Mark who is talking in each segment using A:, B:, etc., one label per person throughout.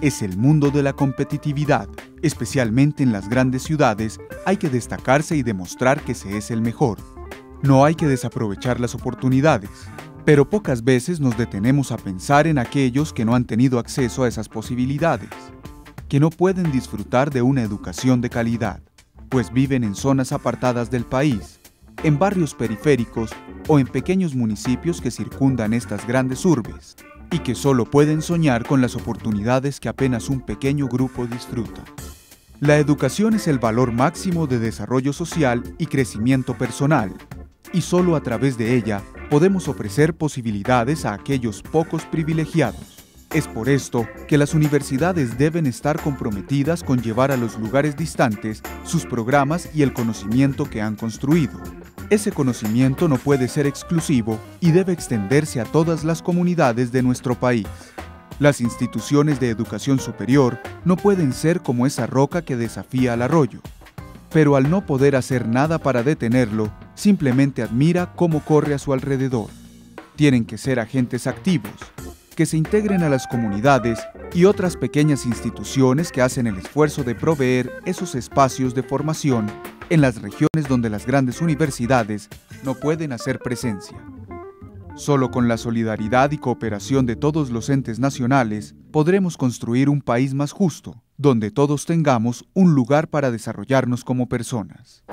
A: es el mundo de la competitividad. Especialmente en las grandes ciudades, hay que destacarse y demostrar que se es el mejor. No hay que desaprovechar las oportunidades, pero pocas veces nos detenemos a pensar en aquellos que no han tenido acceso a esas posibilidades, que no pueden disfrutar de una educación de calidad, pues viven en zonas apartadas del país, en barrios periféricos o en pequeños municipios que circundan estas grandes urbes, y que solo pueden soñar con las oportunidades que apenas un pequeño grupo disfruta. La educación es el valor máximo de desarrollo social y crecimiento personal, y solo a través de ella podemos ofrecer posibilidades a aquellos pocos privilegiados. Es por esto que las universidades deben estar comprometidas con llevar a los lugares distantes sus programas y el conocimiento que han construido. Ese conocimiento no puede ser exclusivo y debe extenderse a todas las comunidades de nuestro país. Las instituciones de educación superior no pueden ser como esa roca que desafía al arroyo, pero al no poder hacer nada para detenerlo, simplemente admira cómo corre a su alrededor. Tienen que ser agentes activos, que se integren a las comunidades y otras pequeñas instituciones que hacen el esfuerzo de proveer esos espacios de formación en las regiones donde las grandes universidades no pueden hacer presencia. Solo con la solidaridad y cooperación de todos los entes nacionales podremos construir un país más justo, donde todos tengamos un lugar para desarrollarnos como personas.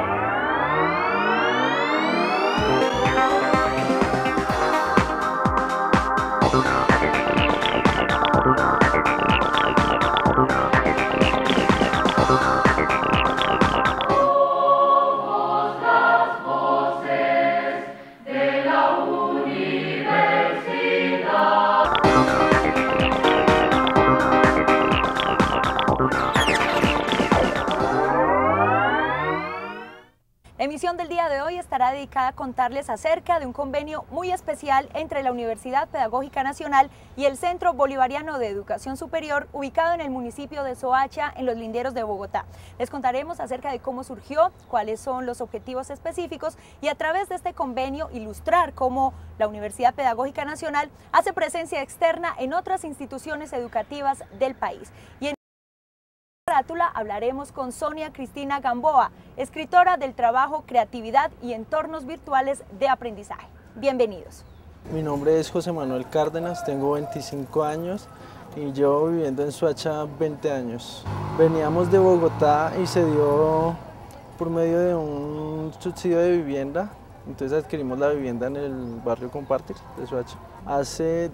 B: La emisión del día de hoy estará dedicada a contarles acerca de un convenio muy especial entre la Universidad Pedagógica Nacional y el Centro Bolivariano de Educación Superior, ubicado en el municipio de Soacha, en los linderos de Bogotá. Les contaremos acerca de cómo surgió, cuáles son los objetivos específicos y a través de este convenio ilustrar cómo la Universidad Pedagógica Nacional hace presencia externa en otras instituciones educativas del país. Y en carátula hablaremos con Sonia Cristina Gamboa, escritora del trabajo Creatividad y Entornos Virtuales de Aprendizaje. Bienvenidos.
C: Mi nombre es José Manuel Cárdenas, tengo 25 años y llevo viviendo en Soacha 20 años. Veníamos de Bogotá y se dio por medio de un subsidio de vivienda, entonces adquirimos la vivienda en el barrio Compartir de Soacha. Hace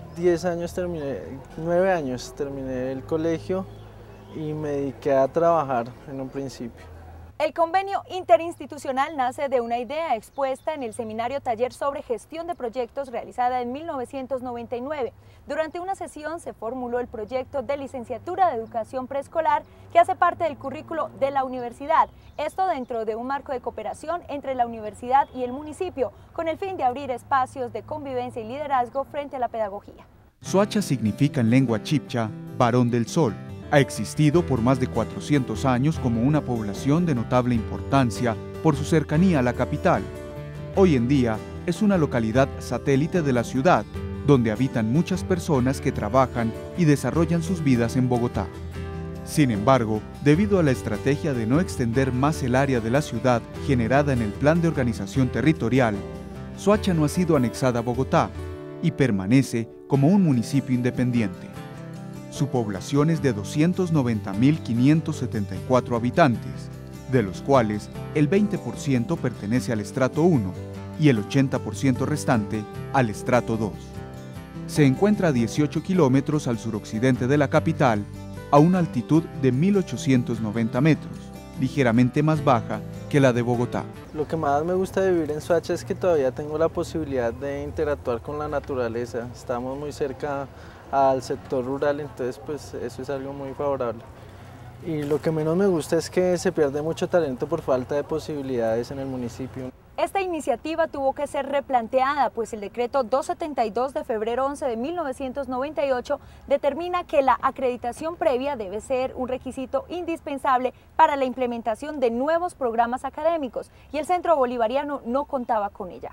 C: 9 años terminé el colegio y me dediqué a trabajar en un principio.
B: El convenio interinstitucional nace de una idea expuesta en el seminario taller sobre gestión de proyectos realizada en 1999. Durante una sesión se formuló el proyecto de licenciatura de educación preescolar que hace parte del currículo de la universidad. Esto dentro de un marco de cooperación entre la universidad y el municipio, con el fin de abrir espacios de convivencia y liderazgo frente a la pedagogía.
A: Soacha significa en lengua chibcha, varón del sol. Ha existido por más de 400 años como una población de notable importancia por su cercanía a la capital. Hoy en día es una localidad satélite de la ciudad, donde habitan muchas personas que trabajan y desarrollan sus vidas en Bogotá. Sin embargo, debido a la estrategia de no extender más el área de la ciudad generada en el Plan de Organización Territorial, Soacha no ha sido anexada a Bogotá y permanece como un municipio independiente. Su población es de 290.574 habitantes, de los cuales el 20% pertenece al estrato 1 y el 80% restante al estrato 2. Se encuentra a 18 kilómetros al suroccidente de la capital, a una altitud de 1.890 metros, ligeramente más baja que la de Bogotá.
C: Lo que más me gusta de vivir en Soacha es que todavía tengo la posibilidad de interactuar con la naturaleza. Estamos muy cerca al sector rural, entonces pues eso es algo muy favorable. Y lo que menos me gusta es que se pierde mucho talento por falta de posibilidades en el municipio.
B: Esta iniciativa tuvo que ser replanteada, pues el decreto 272 de febrero 11 de 1998 determina que la acreditación previa debe ser un requisito indispensable para la implementación de nuevos programas académicos y el Centro Bolivariano no contaba con ella.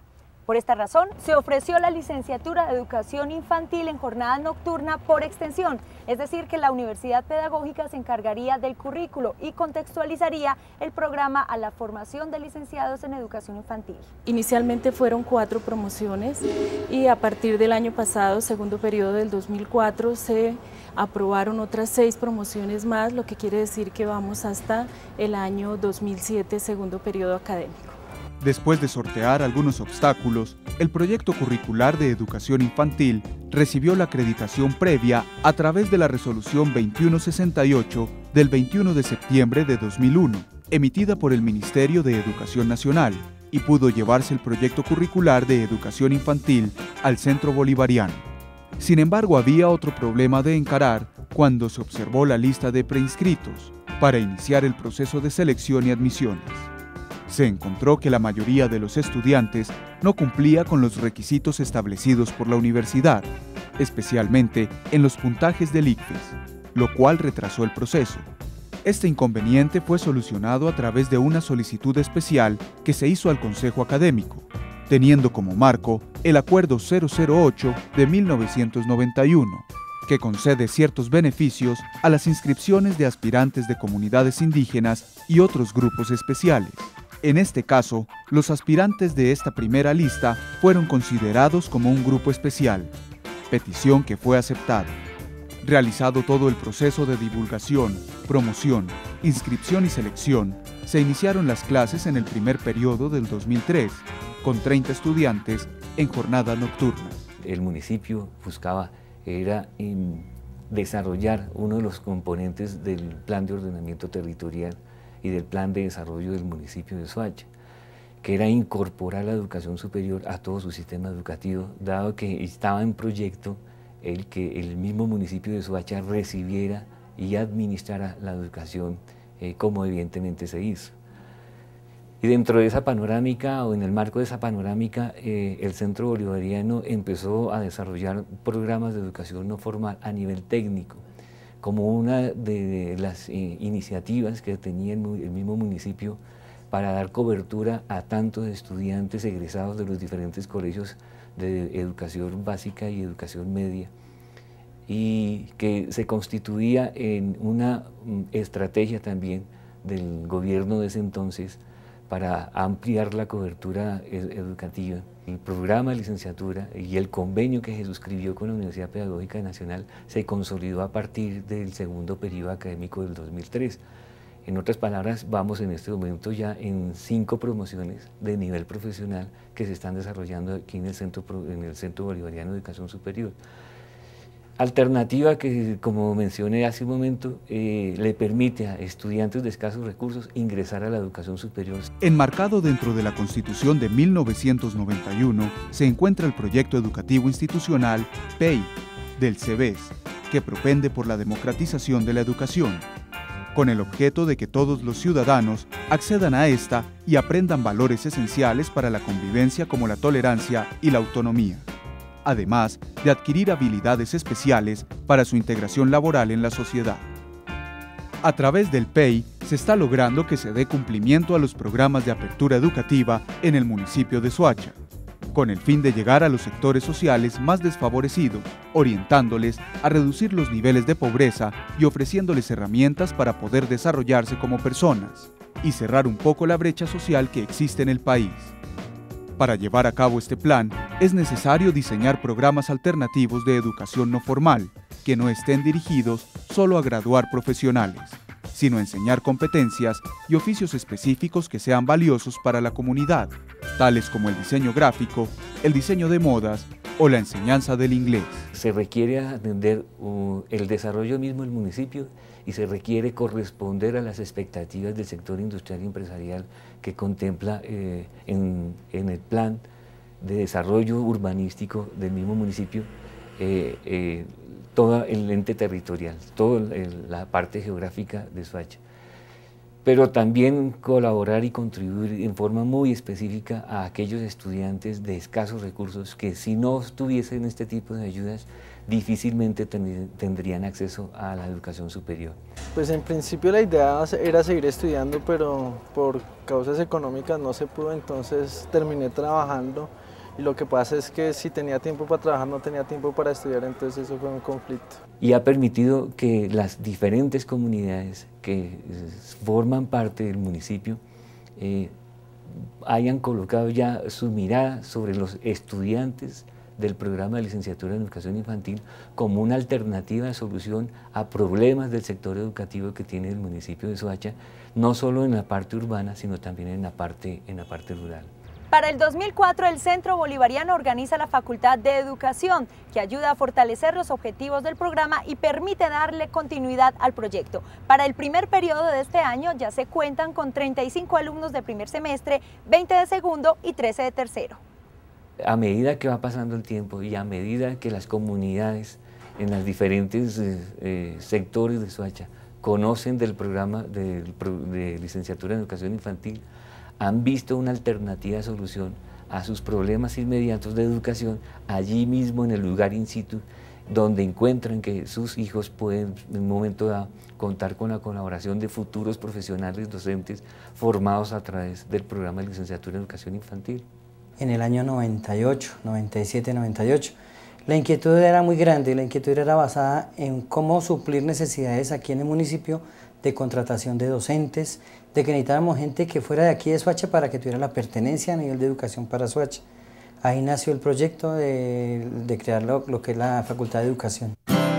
B: Por esta razón, se ofreció la licenciatura de Educación Infantil en jornada nocturna por extensión, es decir, que la Universidad Pedagógica se encargaría del currículo y contextualizaría el programa a la formación de licenciados en Educación Infantil.
D: Inicialmente fueron 4 promociones y a partir del año pasado, segundo periodo del 2004, se aprobaron otras 6 promociones más, lo que quiere decir que vamos hasta el año 2007, segundo periodo académico.
A: Después de sortear algunos obstáculos, el proyecto curricular de educación infantil recibió la acreditación previa a través de la Resolución 2168 del 21 de septiembre de 2001, emitida por el Ministerio de Educación Nacional, y pudo llevarse el proyecto curricular de educación infantil al Centro Bolivariano. Sin embargo, había otro problema de encarar cuando se observó la lista de preinscritos para iniciar el proceso de selección y admisiones. Se encontró que la mayoría de los estudiantes no cumplía con los requisitos establecidos por la universidad, especialmente en los puntajes del ICFES, lo cual retrasó el proceso. Este inconveniente fue solucionado a través de una solicitud especial que se hizo al Consejo Académico, teniendo como marco el Acuerdo 008 de 1991, que concede ciertos beneficios a las inscripciones de aspirantes de comunidades indígenas y otros grupos especiales. En este caso, los aspirantes de esta primera lista fueron considerados como un grupo especial, petición que fue aceptada. Realizado todo el proceso de divulgación, promoción, inscripción y selección, se iniciaron las clases en el primer periodo del 2003, con 30 estudiantes en jornada nocturna.
E: El municipio buscaba desarrollar uno de los componentes del plan de ordenamiento territorial y del plan de desarrollo del municipio de Soacha, que era incorporar la educación superior a todo su sistema educativo, dado que estaba en proyecto el que el mismo municipio de Soacha recibiera y administrara la educación como evidentemente se hizo. Y dentro de esa panorámica, o en el marco de esa panorámica, el Centro Bolivariano empezó a desarrollar programas de educación no formal a nivel técnico, como una de las iniciativas que tenía el mismo municipio para dar cobertura a tantos estudiantes egresados de los diferentes colegios de educación básica y educación media, y que se constituía en una estrategia también del gobierno de ese entonces para ampliar la cobertura educativa. El programa de licenciatura y el convenio que se suscribió con la Universidad Pedagógica Nacional se consolidó a partir del segundo periodo académico del 2003. En otras palabras, vamos en este momento ya en 5 promociones de nivel profesional que se están desarrollando aquí en el Centro Bolivariano de Educación Superior. Alternativa que, como mencioné hace un momento, le permite a estudiantes de escasos recursos ingresar a la educación superior.
A: Enmarcado dentro de la Constitución de 1991 se encuentra el proyecto educativo institucional PEI del CEBES, que propende por la democratización de la educación, con el objeto de que todos los ciudadanos accedan a esta y aprendan valores esenciales para la convivencia como la tolerancia y la autonomía, además de adquirir habilidades especiales para su integración laboral en la sociedad. A través del PEI se está logrando que se dé cumplimiento a los programas de apertura educativa en el municipio de Soacha, con el fin de llegar a los sectores sociales más desfavorecidos, orientándoles a reducir los niveles de pobreza y ofreciéndoles herramientas para poder desarrollarse como personas y cerrar un poco la brecha social que existe en el país. Para llevar a cabo este plan, es necesario diseñar programas alternativos de educación no formal, que no estén dirigidos solo a graduar profesionales, sino a enseñar competencias y oficios específicos que sean valiosos para la comunidad, tales como el diseño gráfico, el diseño de modas o la enseñanza del inglés.
E: Se requiere atender el desarrollo mismo del municipio y se requiere corresponder a las expectativas del sector industrial y empresarial que contempla en el plan de desarrollo urbanístico del mismo municipio todo el ente territorial, toda la parte geográfica de Soacha. Pero también colaborar y contribuir en forma muy específica a aquellos estudiantes de escasos recursos que, si no tuviesen este tipo de ayudas, difícilmente tendrían acceso a la educación superior.
C: Pues en principio la idea era seguir estudiando, pero por causas económicas no se pudo, entonces terminé trabajando y lo que pasa es que si tenía tiempo para trabajar no tenía tiempo para estudiar, entonces eso fue un conflicto.
E: Y ha permitido que las diferentes comunidades que forman parte del municipio hayan colocado ya su mirada sobre los estudiantes del programa de licenciatura en educación infantil como una alternativa de solución a problemas del sector educativo que tiene el municipio de Soacha, no solo en la parte urbana, sino también en la parte rural.
B: Para el 2004, el Centro Bolivariano organiza la Facultad de Educación, que ayuda a fortalecer los objetivos del programa y permite darle continuidad al proyecto. Para el primer periodo de este año ya se cuentan con 35 alumnos de primer semestre, 20 de segundo y 13 de tercero.
E: A medida que va pasando el tiempo y a medida que las comunidades en los diferentes sectores de Soacha conocen del programa de licenciatura en educación infantil, han visto una alternativa de solución a sus problemas inmediatos de educación allí mismo en el lugar in situ, donde encuentran que sus hijos pueden en un momento dado contar con la colaboración de futuros profesionales docentes formados a través del programa de licenciatura en educación infantil.
F: En el año 98, 97, 98, la inquietud era muy grande, la inquietud era basada en cómo suplir necesidades aquí en el municipio de contratación de docentes, de que necesitábamos gente que fuera de aquí de Soacha para que tuviera la pertenencia a nivel de educación para Soacha. Ahí nació el proyecto de crear lo que es la Facultad de Educación.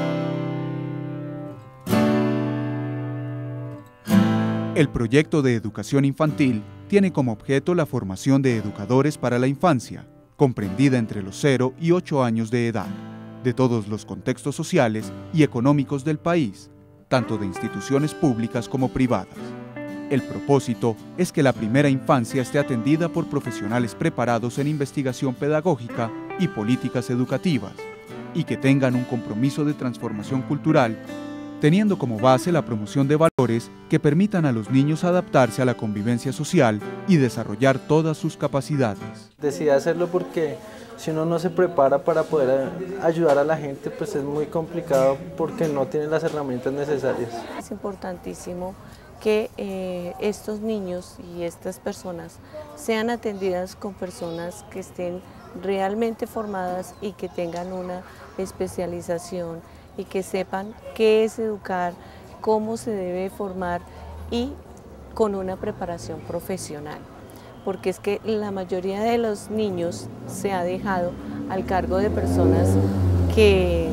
A: El proyecto de educación infantil tiene como objeto la formación de educadores para la infancia, comprendida entre los 0 y 8 años de edad, de todos los contextos sociales y económicos del país, tanto de instituciones públicas como privadas. El propósito es que la primera infancia esté atendida por profesionales preparados en investigación pedagógica y políticas educativas, y que tengan un compromiso de transformación cultural, teniendo como base la promoción de valores que permitan a los niños adaptarse a la convivencia social y desarrollar todas sus capacidades.
C: Decidí hacerlo porque si uno no se prepara para poder ayudar a la gente, pues es muy complicado porque no tiene las herramientas necesarias.
G: Es importantísimo que estos niños y estas personas sean atendidas con personas que estén realmente formadas y que tengan una especialización y que sepan qué es educar, cómo se debe formar y con una preparación profesional. Porque es que la mayoría de los niños se ha dejado al cargo de personas que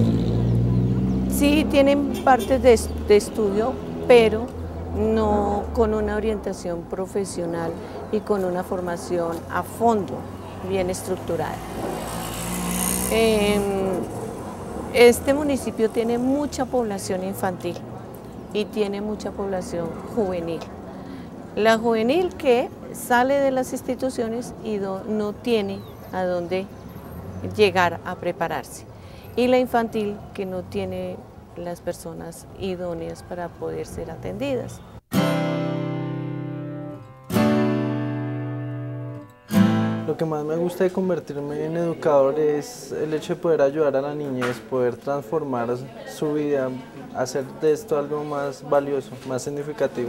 G: sí tienen partes de estudio, pero no con una orientación profesional y con una formación a fondo, bien estructurada. Este municipio tiene mucha población infantil y tiene mucha población juvenil. La juvenil que sale de las instituciones y no tiene a dónde llegar a prepararse. Y la infantil que no tiene las personas idóneas para poder ser atendidas.
C: Lo que más me gusta de convertirme en educador es el hecho de poder ayudar a la niñez, poder transformar su vida, hacer de esto algo más valioso, más significativo.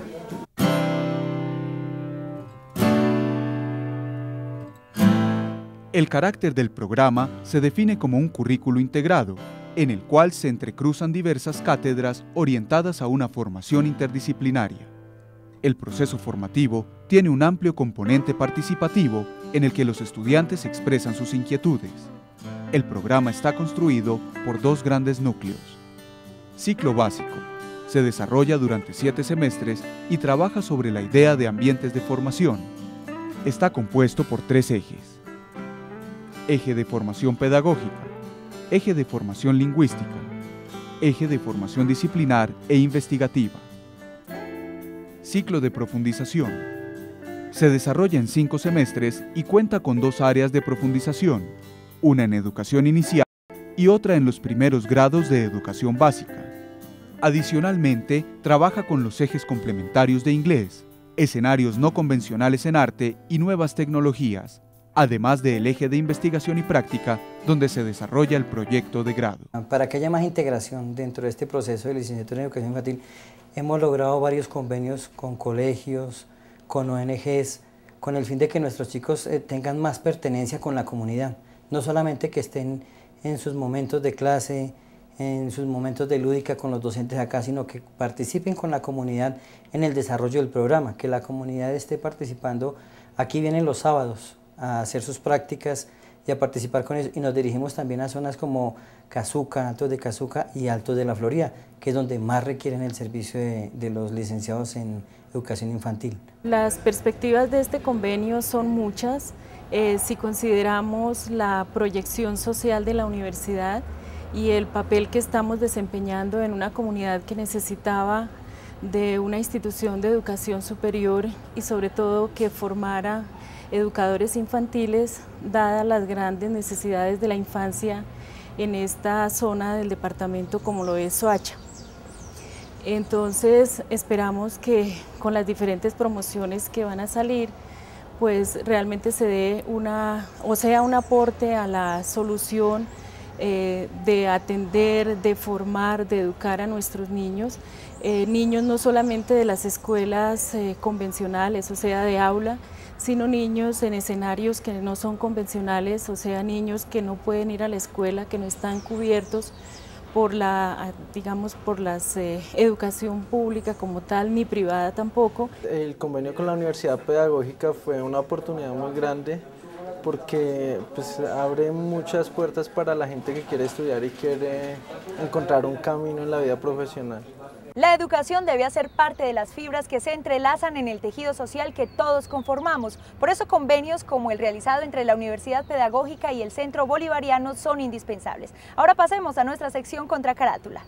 A: El carácter del programa se define como un currículo integrado, en el cual se entrecruzan diversas cátedras orientadas a una formación interdisciplinaria. El proceso formativo tiene un amplio componente participativo en el que los estudiantes expresan sus inquietudes. El programa está construido por 2 grandes núcleos. Ciclo básico. Se desarrolla durante 7 semestres y trabaja sobre la idea de ambientes de formación. Está compuesto por 3 ejes. Eje de formación pedagógica, eje de formación lingüística, eje de formación disciplinar e investigativa. Ciclo de profundización. Se desarrolla en 5 semestres y cuenta con 2 áreas de profundización, una en educación inicial y otra en los primeros grados de educación básica. Adicionalmente, trabaja con los ejes complementarios de inglés, escenarios no convencionales en arte y nuevas tecnologías, además del eje de investigación y práctica, donde se desarrolla el proyecto de grado.
F: Para que haya más integración dentro de este proceso de licenciatura en educación infantil, hemos logrado varios convenios con colegios, con ONGs, con el fin de que nuestros chicos tengan más pertenencia con la comunidad, no solamente que estén en sus momentos de clase, en sus momentos de lúdica con los docentes acá, sino que participen con la comunidad en el desarrollo del programa, que la comunidad esté participando. Aquí vienen los sábados a hacer sus prácticas y a participar con ellos, y nos dirigimos también a zonas como Cazuca, Altos de Cazuca y Altos de la Florida, que es donde más requieren el servicio de los licenciados en educación infantil.
D: Las perspectivas de este convenio son muchas. Si consideramos la proyección social de la universidad y el papel que estamos desempeñando en una comunidad que necesitaba de una institución de educación superior y sobre todo que formara educadores infantiles, dadas las grandes necesidades de la infancia en esta zona del departamento como lo es Soacha. Entonces esperamos que con las diferentes promociones que van a salir, pues realmente se dé un aporte a la solución de atender, de formar, de educar a nuestros niños, niños no solamente de las escuelas convencionales, o sea, de aula, sino niños en escenarios que no son convencionales, o sea, niños que no pueden ir a la escuela, que no están cubiertos por la, digamos, por la educación pública como tal, ni privada tampoco.
C: El convenio con la Universidad Pedagógica fue una oportunidad muy grande porque pues, abre muchas puertas para la gente que quiere estudiar y quiere encontrar un camino en la vida profesional.
B: La educación debe hacer parte de las fibras que se entrelazan en el tejido social que todos conformamos. Por eso convenios como el realizado entre la Universidad Pedagógica y el Centro Bolivariano son indispensables. Ahora pasemos a nuestra sección Contra Carátula.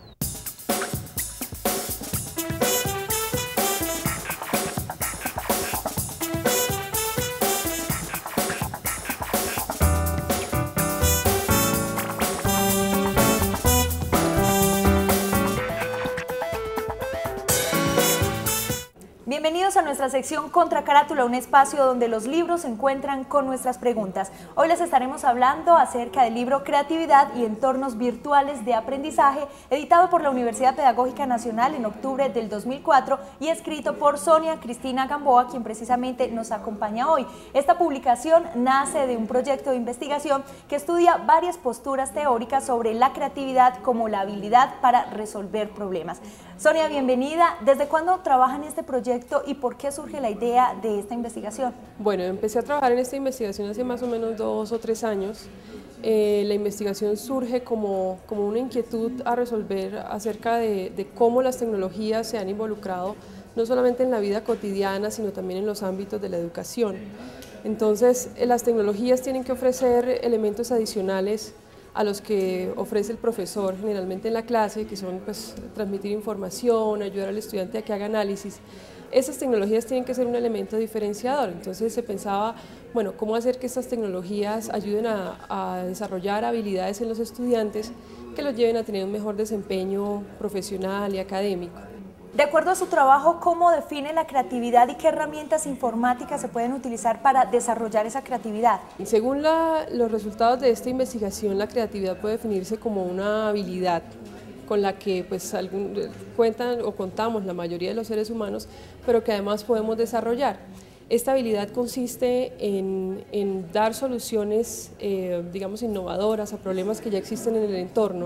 B: Bienvenidos a nuestra sección Contra Carátula, un espacio donde los libros se encuentran con nuestras preguntas. Hoy les estaremos hablando acerca del libro Creatividad y Entornos Virtuales de Aprendizaje, editado por la Universidad Pedagógica Nacional en octubre del 2004 y escrito por Sonia Cristina Gamboa, quien precisamente nos acompaña hoy. Esta publicación nace de un proyecto de investigación que estudia varias posturas teóricas sobre la creatividad como la habilidad para resolver problemas. Sonia, bienvenida. ¿Desde cuándo trabaja en este proyecto y por qué surge la idea de esta investigación?
H: Bueno, empecé a trabajar en esta investigación hace más o menos 2 o 3 años. La investigación surge como una inquietud a resolver acerca de cómo las tecnologías se han involucrado no solamente en la vida cotidiana, sino también en los ámbitos de la educación. Entonces, las tecnologías tienen que ofrecer elementos adicionales a los que ofrece el profesor generalmente en la clase, que son pues, transmitir información, ayudar al estudiante a que haga análisis. Esas tecnologías tienen que ser un elemento diferenciador, entonces se pensaba, bueno, cómo hacer que estas tecnologías ayuden a desarrollar habilidades en los estudiantes que los lleven a tener un mejor desempeño profesional y académico.
B: De acuerdo a su trabajo, ¿cómo define la creatividad y qué herramientas informáticas se pueden utilizar para desarrollar esa creatividad?
H: Según los resultados de esta investigación, la creatividad puede definirse como una habilidad con la que pues, cuentan o contamos la mayoría de los seres humanos, pero que además podemos desarrollar. Esta habilidad consiste en dar soluciones, digamos, innovadoras a problemas que ya existen en el entorno,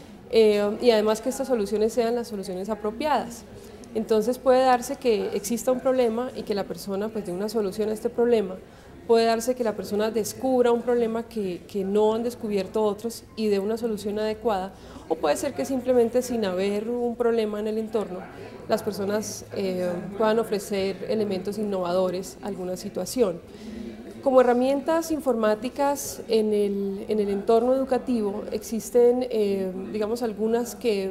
H: y además que estas soluciones sean las soluciones apropiadas. Entonces puede darse que exista un problema y que la persona pues dé una solución a este problema, puede darse que la persona descubra un problema que no han descubierto otros y dé una solución adecuada, o puede ser que simplemente sin haber un problema en el entorno, las personas puedan ofrecer elementos innovadores a alguna situación. Como herramientas informáticas en el entorno educativo existen, digamos, algunas que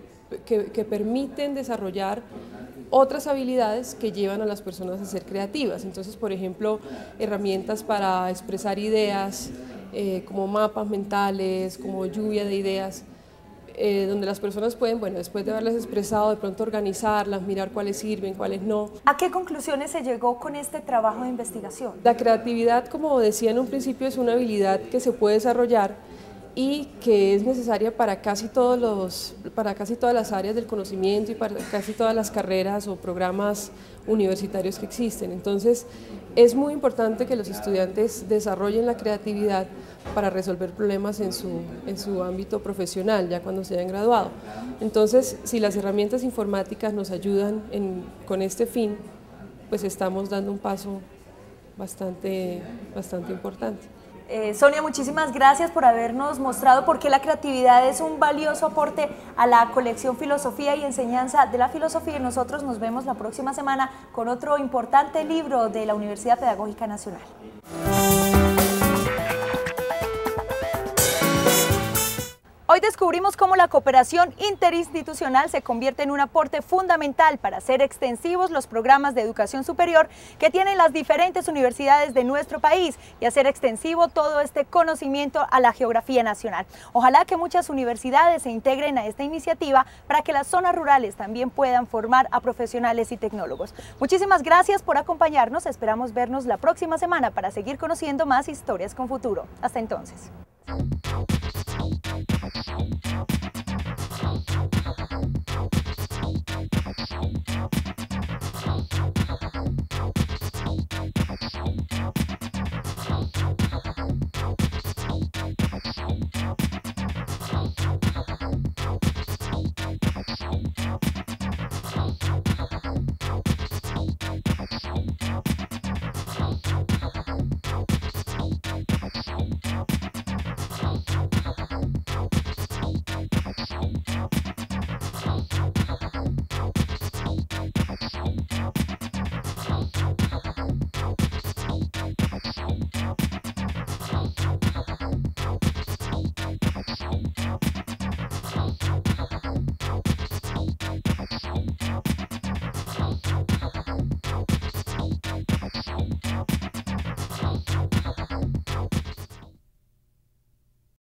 H: permiten desarrollar otras habilidades que llevan a las personas a ser creativas. Entonces, por ejemplo, herramientas para expresar ideas, como mapas mentales, como lluvia de ideas, donde las personas pueden, bueno, después de haberlas expresado, de pronto organizarlas, mirar cuáles sirven, cuáles no.
B: ¿A qué conclusiones se llegó con este trabajo de investigación?
H: La creatividad, como decía en un principio, es una habilidad que se puede desarrollar y que es necesaria para casi todas las áreas del conocimiento y para casi todas las carreras o programas universitarios que existen. Entonces, es muy importante que los estudiantes desarrollen la creatividad para resolver problemas en su ámbito profesional, ya cuando se hayan graduado. Entonces, si las herramientas informáticas nos ayudan con este fin, pues estamos dando un paso bastante importante.
B: Sonia, muchísimas gracias por habernos mostrado por qué la creatividad es un valioso aporte a la colección Filosofía y Enseñanza de la Filosofía. Y nosotros nos vemos la próxima semana con otro importante libro de la Universidad Pedagógica Nacional. Hoy descubrimos cómo la cooperación interinstitucional se convierte en un aporte fundamental para hacer extensivos los programas de educación superior que tienen las diferentes universidades de nuestro país y hacer extensivo todo este conocimiento a la geografía nacional. Ojalá que muchas universidades se integren a esta iniciativa para que las zonas rurales también puedan formar a profesionales y tecnólogos. Muchísimas gracias por acompañarnos. Esperamos vernos la próxima semana para seguir conociendo más historias con futuro. Hasta entonces.